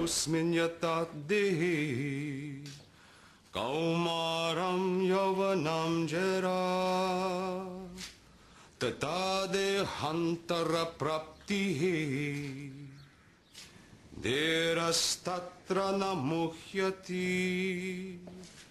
यस्मिन् यथा देहे कौमारं यौवनं जरा तथा देहान्तरप्राप्तिः धीरस्तत्र न मुह्यति